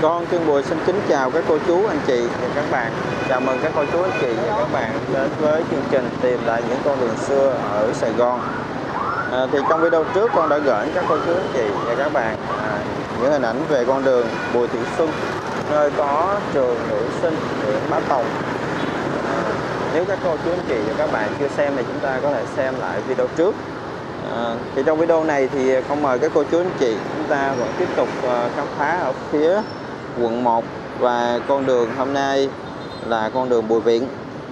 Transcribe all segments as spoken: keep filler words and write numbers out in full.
Con Trương Bùi xin kính chào các cô chú, anh chị và các bạn. Chào mừng các cô chú, anh chị và các bạn đến với chương trình Tìm lại những con đường xưa ở Sài Gòn. À, thì trong video trước con đã gửi các cô chú, anh chị và các bạn à, những hình ảnh về con đường Bùi Thị Xuân, nơi có trường nữ sinh huyện Bá Tòng. À, nếu các cô chú, anh chị và các bạn chưa xem thì chúng ta có thể xem lại video trước. À, thì trong video này thì con mời các cô chú, anh chị chúng ta vẫn tiếp tục uh, khám phá ở phía quận một, và con đường hôm nay là con đường Bùi Viện.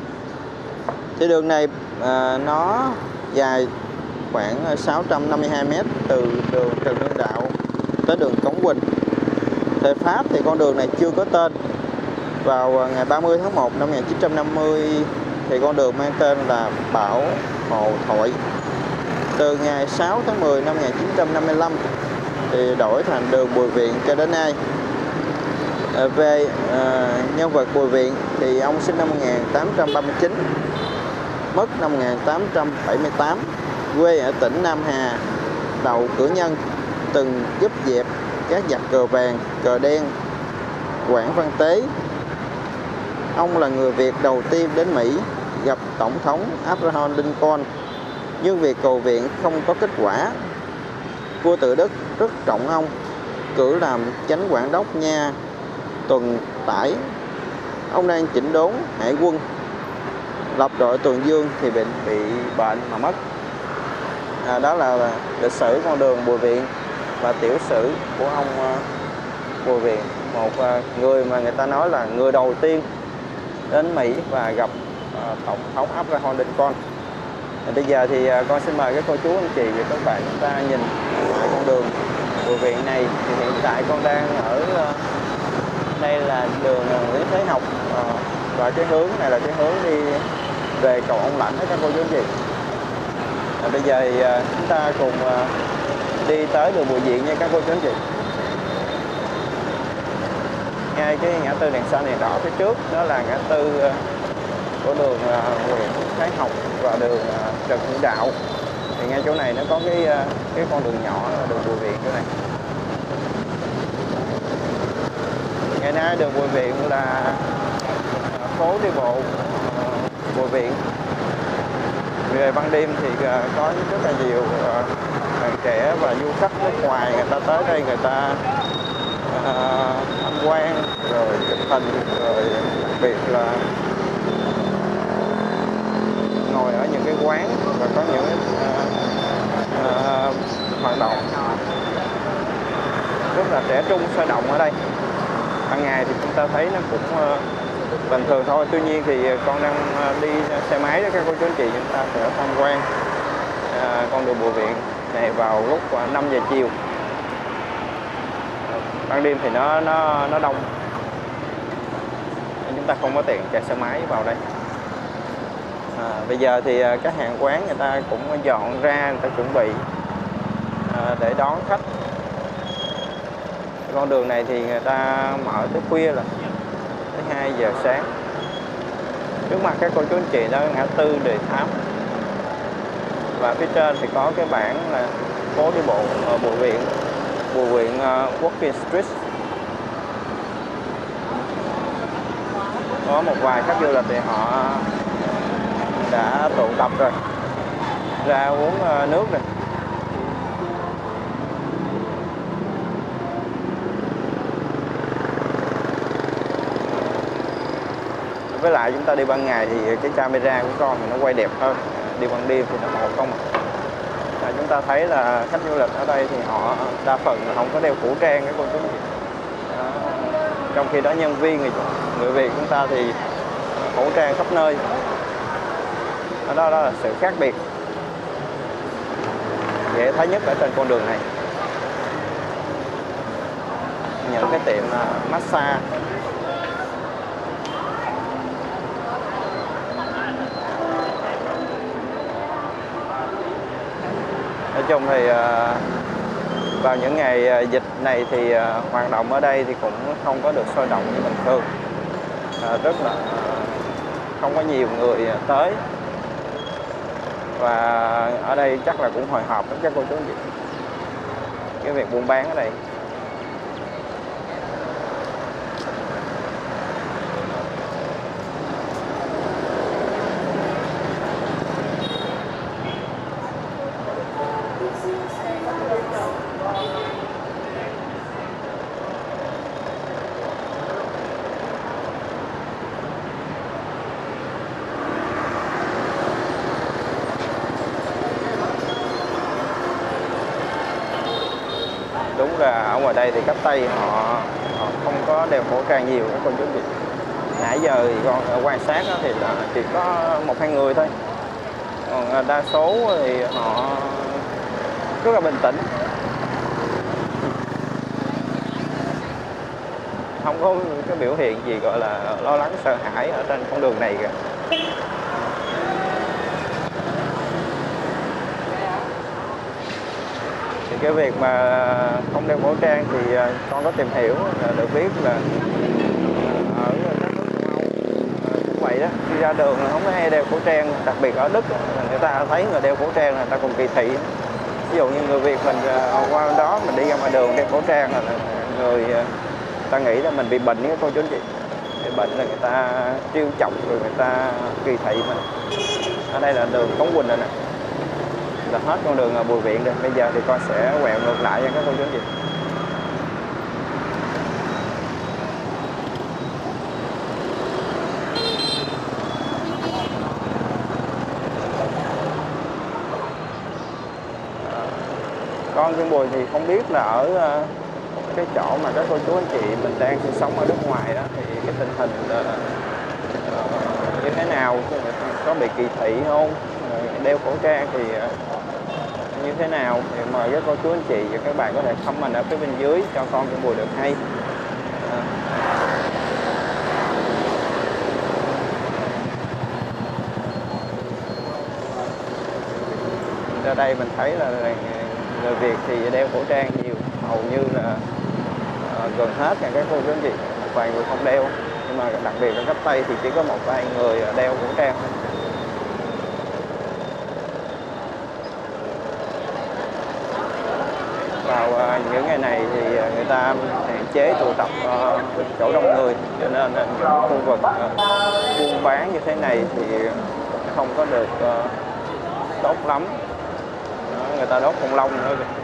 Thì đường này à, nó dài khoảng sáu trăm năm mươi hai mét từ đường Trần Hưng Đạo tới đường Cống Quỳnh. Thời Pháp thì con đường này chưa có tên. Vào ngày ba mươi tháng một năm một nghìn chín trăm năm mươi thì con đường mang tên là Bảo Hộ Thoại. Từ ngày sáu tháng mười năm một nghìn chín trăm năm mươi lăm thì đổi thành đường Bùi Viện cho đến nay. À, về à, nhân vật Bùi Viện thì ông sinh năm một nghìn tám trăm ba mươi chín, mất năm một nghìn tám trăm bảy mươi tám, quê ở tỉnh Nam Hà, Đậu Cử Nhân, từng giúp dẹp các giặc cờ vàng, cờ đen, Quảng Văn Tế. Ông là người Việt đầu tiên đến Mỹ gặp Tổng thống Abraham Lincoln, nhưng việc cầu viện không có kết quả. Vua Tự Đức rất trọng ông, cử làm chánh quản đốc nha tuần tải. Ông đang chỉnh đốn hải quân, lập đội tuần dương thì bị bị bệnh mà mất. À, đó là lịch sử con đường Bùi Viện và tiểu sử của ông uh, Bùi Viện, một uh, người mà người ta nói là người đầu tiên đến Mỹ và gặp uh, Tổng thống Abraham Lincoln. À, bây giờ thì uh, con xin mời các cô chú, anh chị và các bạn chúng ta nhìn lại con đường Bùi Viện này. Thì hiện tại con đang ở uh, đây là đường Nguyễn Thế Học, uh, và cái hướng này là cái hướng đi về cầu Ông Lãnh đó các cô chú, anh chị. À, bây giờ thì uh, chúng ta cùng uh, đi tới đường Bùi Viện nha các cô chú, anh chị. Ngay cái ngã tư đèn xanh đèn đỏ phía trước đó là ngã tư uh, của đường uh, Nguyễn Thái Học và đường uh, Trần Hưng Đạo. Thì ngay chỗ này nó có cái uh, cái con đường nhỏ là đường Bùi Viện chỗ này. Ngày nay đường Bùi Viện là uh, phố đi bộ uh, Bùi Viện. Về ban đêm thì uh, có rất là nhiều uh, bạn trẻ và du khách nước ngoài người ta tới đây, người ta uh, tham quan rồi chụp hình, rồi đặc biệt là ngồi ở những cái quán và có những uh, uh, hoạt động rất là trẻ trung, sôi động ở đây. Ban ngày thì chúng ta thấy nó cũng uh, bình thường thôi. Tuy nhiên thì con đang đi xe máy đó các cô chú, anh chị, chúng ta sẽ tham quan à, con đường Bùi Viện này vào lúc năm giờ chiều. Ban đêm thì nó nó nó đông, chúng ta không có tiện chạy xe máy vào đây. À, bây giờ thì các hàng quán người ta cũng dọn ra, người ta chuẩn bị à, để đón khách. Con đường này thì người ta mở tới khuya là tới hai giờ sáng. Trước mặt các cô chú anh chị đó ngã tư Đề Thám, và phía trên thì có cái bảng là phố đi bộ ở Bùi Viện, Bùi Viện uh, Walking Street. Có một vài khách du lịch thì họ đã tụ tập rồi, ra uống uh, nước rồi. Với lại chúng ta đi ban ngày thì cái camera của con thì nó quay đẹp hơn, đi ban đêm thì nó màu không. À, chúng ta thấy là khách du lịch ở đây thì họ đa phần là không có đeo khẩu trang cái cô chú. À, trong khi đó nhân viên người, người Việt chúng ta thì khẩu trang khắp nơi. Đó, đó là sự khác biệt dễ thấy nhất ở trên con đường này. Những cái tiệm massage, nói chung thì vào những ngày dịch này thì hoạt động ở đây thì cũng không có được sôi động như bình thường, rất là không có nhiều người tới, và ở đây chắc là cũng hồi hộp với các cô chú anh chị cái việc buôn bán ở đây. Đúng là ở ngoài đây thì khách Tây họ, họ không có đeo khẩu trang nhiều các cô chú anh chị. Nãy giờ thì con quan sát thì là chỉ có một hai người thôi, còn đa số thì họ rất là bình tĩnh, không có cái biểu hiện gì gọi là lo lắng sợ hãi ở trên con đường này kìa. Thì cái việc mà không đeo khẩu trang thì con có tìm hiểu là được biết là ở các nước châu Âu cũng vậy đó, đi ra đường là không có hay đeo khẩu trang, đặc biệt ở Đức là người ta thấy người đeo khẩu trang là người ta còn kỳ thị. Ví dụ như người Việt mình qua đó mình đi ra ngoài đường đeo khẩu trang là người ta nghĩ là mình bị bệnh cái cô chú anh chị, bị bệnh là người ta trêu chọc rồi người ta kỳ thị mình. Ở đây là đường Cống Quỳnh rồi nè, là hết con đường Bùi Viện rồi. Bây giờ thì con sẽ quẹo ngược lại nha các cô chú anh chị. Con Kim Bùi thì không biết là ở cái chỗ mà các cô chú anh chị mình đang sinh sống ở nước ngoài đó thì cái tình hình uh, như thế nào, có bị kỳ thị không, đeo khẩu trang thì uh, như thế nào, thì mời các cô chú anh chị và các bạn có thể comment ở phía bên dưới cho con Kim Bùi được hay. Uh. Ra đây mình thấy là người Việt thì đeo khẩu trang nhiều, hầu như là uh, gần hết cả các cô chú anh chị, một vài người không đeo, nhưng mà đặc biệt là khách Tây thì chỉ có một vài người đeo khẩu trang. Vào uh, những ngày này thì người ta hạn chế tụ tập uh, chỗ đông người, cho nên uh, những khu vực uh, buôn bán như thế này thì không có được uh, tốt lắm. Đó, người ta đốt khủng long nữa kìa.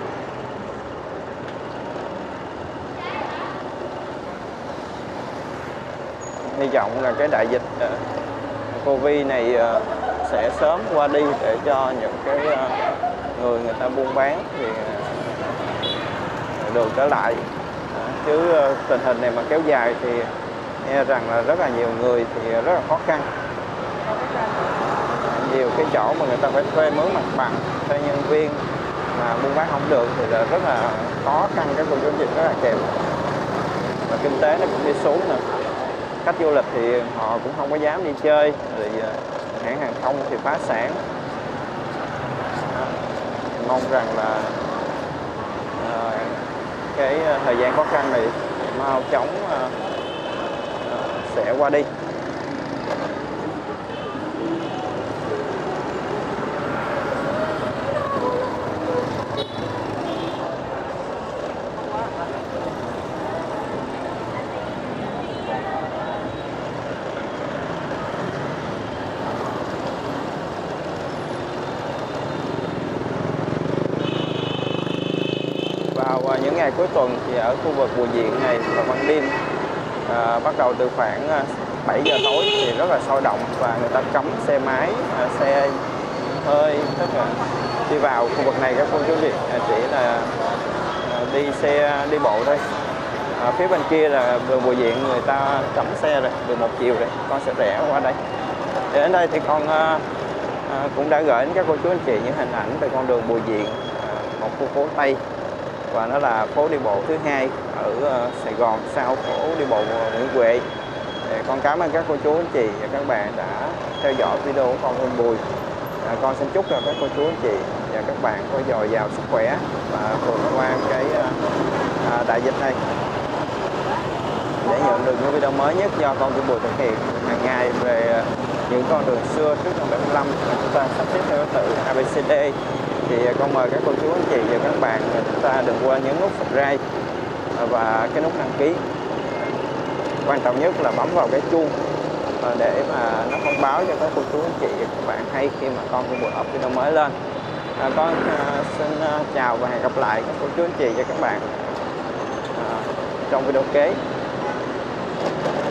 Hy vọng là cái đại dịch uh, Covid này uh, sẽ sớm qua đi để cho những cái uh, người người ta buôn bán thì uh, được trở lại. Đó, chứ uh, tình hình này mà kéo dài thì nghe rằng là rất là nhiều người thì rất là khó khăn. Nhiều cái chỗ mà người ta phải thuê mướn mặt bằng, thuê nhân viên mà buôn bán không được thì là rất là khó khăn, các cô chú anh chị, rất là kém, và kinh tế nó cũng đi xuống nữa. Khách du lịch thì họ cũng không có dám đi chơi, rồi hãng hàng không thì phá sản. Đó, mong rằng là uh, cái thời gian khó khăn này mau chóng uh, uh, sẽ qua đi. Vào những ngày cuối tuần thì ở khu vực Bùi Viện này và Văn Điên à, bắt đầu từ khoảng bảy giờ tối thì rất là sôi động, và người ta cấm xe máy, à, xe hơi, tất cả đi vào khu vực này các cô chú Việt à, chỉ là à, đi xe đi bộ thôi. À, phía bên kia là đường Bùi Viện người ta cấm xe rồi, đường một chiều rồi, con sẽ rẽ qua đây. Để đến đây thì con à, à, cũng đã gửi đến các cô chú anh chị những hình ảnh về con đường Bùi Viện, à, một khu phố Tây, và nó là phố đi bộ thứ hai ở uh, Sài Gòn sau phố đi bộ Nguyễn Huệ. Để con cảm ơn các cô chú anh chị và các bạn đã theo dõi video của con Kim Bùi. À, con xin chúc cho các cô chú anh chị và các bạn có dồi dào sức khỏe và vượt qua cái uh, uh, đại dịch này. Để nhận được những video mới nhất do con Kim Bùi thực hiện hàng ngày về uh, những con đường xưa trước năm bảy mươi lăm mà chúng ta sắp xếp theo thứ tự a bê xê đê, thì con mời các cô chú anh chị và các bạn chúng ta đừng quên nhấn nút subscribe và cái nút đăng ký. Quan trọng nhất là bấm vào cái chuông để mà nó thông báo cho các cô chú anh chị và các bạn hay khi mà con Kim Bùi up video mới lên. À, con uh, xin uh, chào và hẹn gặp lại các cô chú anh chị và các bạn uh, trong video kế.